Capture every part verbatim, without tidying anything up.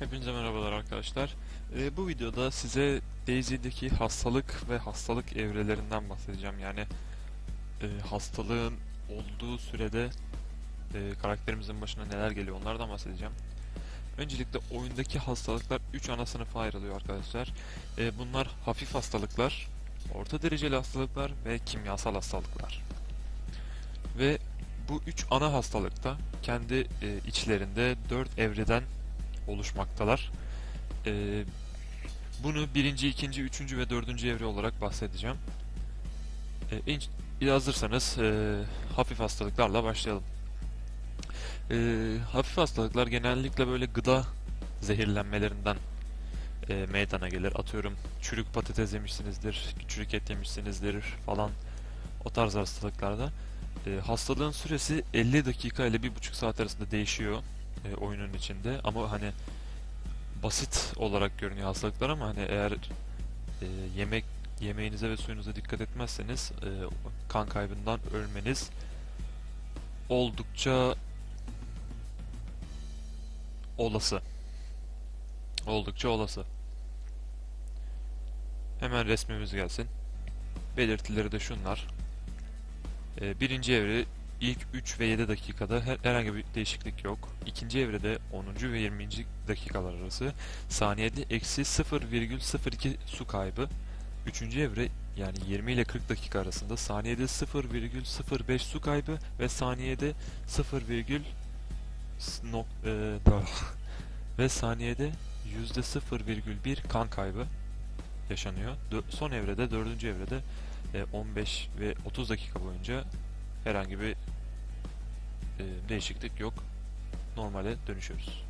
Hepinize merhabalar arkadaşlar. Ee, bu videoda size DayZ'deki hastalık ve hastalık evrelerinden bahsedeceğim. Yani e, hastalığın olduğu sürede e, karakterimizin başına neler geliyor onlardan bahsedeceğim. Öncelikle oyundaki hastalıklar üç ana sınıfa ayrılıyor arkadaşlar. E, bunlar hafif hastalıklar, orta dereceli hastalıklar ve kimyasal hastalıklar. Ve bu üç ana hastalıkta kendi e, içlerinde dört evreden oluşmaktalar. E, Bunu birinci, ikinci, üçüncü ve dördüncü evre olarak bahsedeceğim. E, in- hazırsanız e, hafif hastalıklarla başlayalım. E, hafif hastalıklar genellikle böyle gıda zehirlenmelerinden e, meydana gelir. Atıyorum çürük patates yemişsinizdir, çürük et yemişsinizdir falan, o tarz hastalıklarda. E, hastalığın süresi elli dakika ile bir buçuk saat arasında değişiyor e, oyunun içinde. Ama hani basit olarak görünüyor hastalıklar, ama hani eğer e, yemek yemeğinize ve suyunuza dikkat etmezseniz e, kan kaybından ölmeniz oldukça olası. Oldukça olası. Hemen resmimiz gelsin. Belirtileri de şunlar. E, birinci evre ilk üç ve yedi dakikada her, herhangi bir değişiklik yok. İkinci evrede onuncu ve yirminci dakikalar arası saniyede eksi sıfır virgül sıfır iki su kaybı. Üçüncü evre yani yirmi ile kırk dakika arasında saniyede sıfır virgül sıfır beş su kaybı ve saniyede sıfır virgül ve saniyede yüzde sıfır virgül bir kan kaybı yaşanıyor. Dö- son evrede, dördüncü evrede e, on beş ve otuz dakika boyunca herhangi bir e, değişiklik yok. Normale dönüşüyoruz.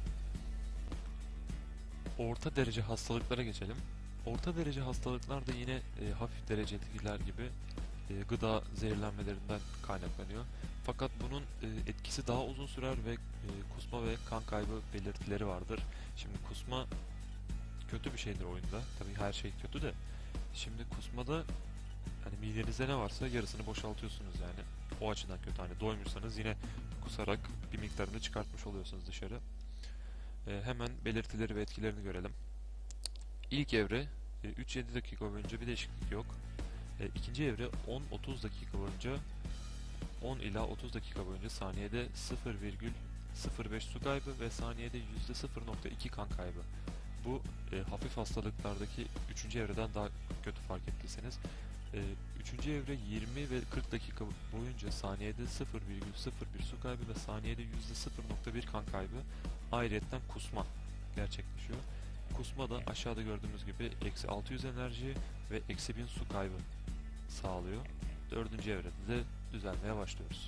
Orta derece hastalıklara geçelim. Orta derece hastalıklar da yine e, hafif derecedekiler gibi e, gıda zehirlenmelerinden kaynaklanıyor. Fakat bunun e, etkisi daha uzun sürer ve e, kusma ve kan kaybı belirtileri vardır. Şimdi kusma kötü bir şeydir oyunda. Tabii her şey kötü de. Şimdi kusmada hani midenize ne varsa yarısını boşaltıyorsunuz yani. O açıdan kötü. Hani doymuşsanız yine kusarak bir miktarını çıkartmış oluyorsunuz dışarı. E, hemen belirtileri ve etkilerini görelim. İlk evre e, üç yedi dakika boyunca bir değişiklik yok. E, ikinci evre on otuz dakika boyunca on ila otuz dakika boyunca saniyede sıfır virgül sıfır beş su kaybı ve saniyede yüzde sıfır nokta iki kan kaybı. Bu e, hafif hastalıklardaki üçüncü evreden daha kötü, fark ettiyseniz. E, üçüncü evre yirmi ve kırk dakika boyunca saniyede sıfır virgül sıfır bir su kaybı ve saniyede yüzde sıfır nokta bir kan kaybı. Ayrıyeten kusma gerçekleşiyor. Kusma da aşağıda gördüğümüz gibi eksi altı yüz enerji ve eksi bin su kaybı sağlıyor. Dördüncü evrede de düzelmeye başlıyoruz.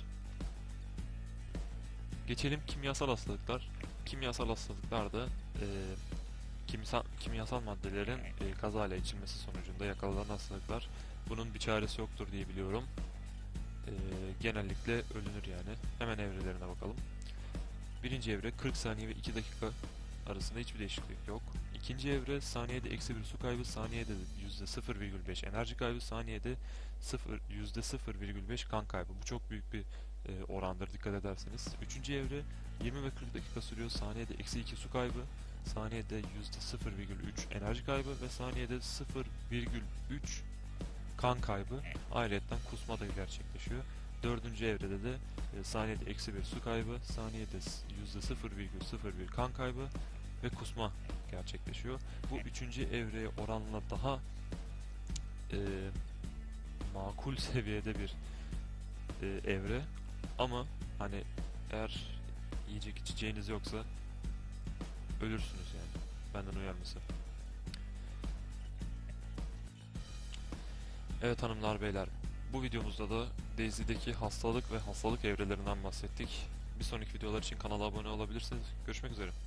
Geçelim kimyasal hastalıklar. Kimyasal hastalıklarda e, kimyasal, kimyasal maddelerin e, kazayla içilmesi sonucunda yakalanan hastalıklar. Bunun bir çaresi yoktur diye biliyorum. E, genellikle ölünür yani. Hemen evrelerine bakalım. Birinci evre kırk saniye ve iki dakika arasında hiçbir değişiklik yok. İkinci evre saniyede eksi bir su kaybı, saniyede yüzde sıfır virgül beş enerji kaybı, saniyede yüzde sıfır virgül beş kan kaybı. Bu çok büyük bir e, orandır, dikkat ederseniz. Üçüncü evre yirmi ve kırk dakika sürüyor. Saniyede eksi iki su kaybı, saniyede yüzde sıfır virgül üç enerji kaybı ve saniyede sıfır virgül üç kan kaybı. Ayrıca kusma da gerçekleşiyor. Dördüncü evrede de e, saniyede eksi bir su kaybı, saniyede yüzde sıfır virgül sıfır bir kan kaybı ve kusma gerçekleşiyor. Bu üçüncü evreye oranla daha e, makul seviyede bir e, evre, ama hani eğer yiyecek içeceğiniz yoksa ölürsünüz yani. Benden uyarması. Evet hanımlar beyler, bu videomuzda da DayZ'deki hastalık ve hastalık evrelerinden bahsettik. Bir sonraki videolar için kanala abone olabilirsiniz. Görüşmek üzere.